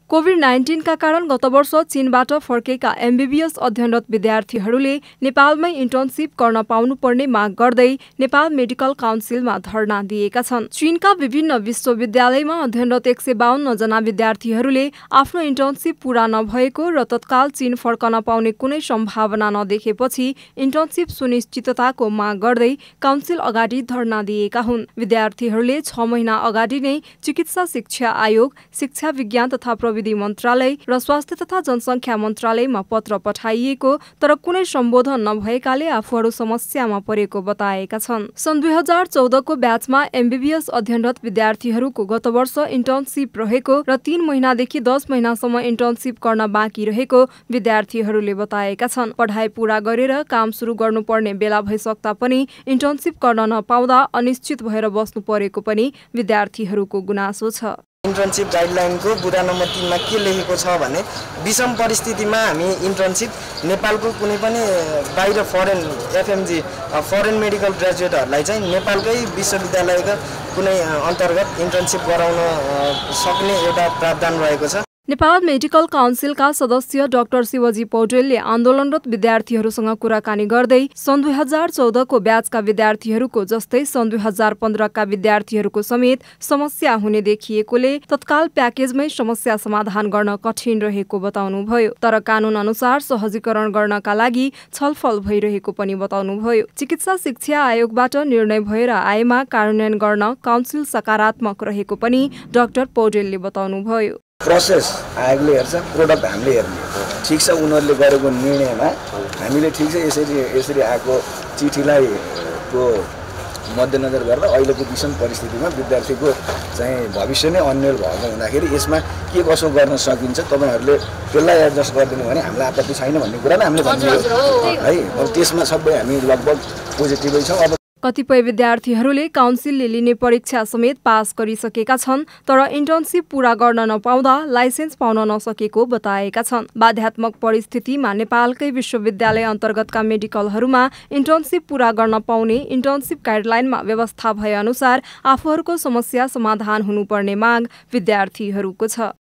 COVID-19 का कारण गत वर्ष चीनबाट फर्केका एमबीबीएस अध्ययनरत विद्यार्थीहरूले नेपालमै इन्टर्नशिप गर्न पाउनुपर्ने माग गर्दै नेपाल मेडिकल काउन्सिलमा धरना दिएका छन्। चीनका विभिन्न विश्वविद्यालयमा अध्ययनरत 152 जना विद्यार्थीहरूले आफ्नो इन्टर्नशिप पूरा नभएको र तत्काल चीन फर्कन पाउने कुनै सम्भावना नदेखेपछि इन्टर्नशिप सुनिश्चितताको माग गर्दै काउन्सिल अगाडि धरना दिएका हुन्। विद्यार्थीहरूले 6 महिना अगाडि नै चिकित्सा शिक्षा आयोग, शिक्षा विज्ञान तथा प्रविधि मन्त्रालय र स्वास्थ्य तथा जनसङ्ख्या मन्त्रालयमा पत्र पठाइएको तर कुनै सम्बोधन नभएकाले आफूहरू समस्यामा परेको बताएका छन्। सन् 2014 को ब्याचमा एमबीबीएस अध्ययनरत विद्यार्थीहरूको गत वर्ष इन्टर्नशिप रहेको र 3 महिनादेखि 10 महिनासम्म इन्टर्नशिप गर्न बाँकी रहेको विद्यार्थीहरूले बताएका छन्। पढाइ पूरा गरेर काम सुरु गर्नुपर्ने बेला भइसक्दा पनि इन्टर्नशिप गर्न नपाउँदा अनिश्चित भएर बस्नु परेको पनि विद्यार्थीहरूको गुनासो छ। इन्टर्नशिप गाइडलाइनको बुँदा नम्बर 3 मा के लेखेको छ भने विषम परिस्थितिमा हामी इन्टर्नशिप नेपालको कुनै पनि बाहिर फरेन एफएमजी फरेन मेडिकल ग्रेजुएटहरूलाई चाहिँ नेपालकै विश्वविद्यालयका कुनै अन्तर्गत इन्टर्नशिप गराउन सक्ने एउटा प्रावधान रहेको छ। नेपाल मेडिकल काउन्सिलका सदस्य डाक्टर शिवजी पौडेलले आन्दोलनरत विद्यार्थीहरूसँग कुराकानी गर्दै सन् 2014 को ब्याचका विद्यार्थीहरूको जस्तै सन् 2015 का विद्यार्थीहरूको समेत समस्या हुने देखिएकोले तत्काल प्याकेजमै समस्या समाधान गर्न कठिन रहेको बताउनुभयो। तर कानून अनुसार सहजीकरण गर्नका लागि छलफल भइरहेको पनि बताउनुभयो। चिकित्सा शिक्षा आयोगबाट निर्णय भएर आएमा कार्यान्वयन गर्न काउन्सिल सकारात्मक रहेको पनि डाक्टर पौडेलले बताउनुभयो। प्रोसेस आयोगले हेर्छ, प्रोडक्ट हामीले हेर्ने। ठिक छ, उनीहरूले गरेको निर्णयमा हामीले ठिक छ यसरी आएको चिठीलाई को मध्यनजर गरेर अहिलेको विषम परिस्थितिमा विद्यार्थीको चाहिँ भविष्य नै अन्यल भएको हुँदाखेरि यसमा के कसो गर्न सकिन्छ तपाईहरुले त्यसलाई एडजस्ट गरिदिनु भने हामीलाई आपत्ति छैन भन्ने कुरा नै हामीले भन्नु है। अब त्यसमा सबै हामी लगभग पोजिटिभै छौं। अब कतिपय विद्यार्थीहरूले काउन्सिलले लिने परीक्षा समेत पास गरिसकेका छन् तर इन्टर्नशिप पूरा गर्न नपाउँदा लाइसेन्स पाउन नसकेको बताएका छन्। बाध्यात्मक परिस्थितिमा नेपालकै विश्वविद्यालय अन्तर्गतका मेडिकलहरूमा इन्टर्नशिप पूरा गर्न पाउने इन्टर्नशिप गाइडलाइनमा व्यवस्था भए अनुसार आफूहरूको समस्या समाधान हुनुपर्ने माग विद्यार्थीहरूको छ।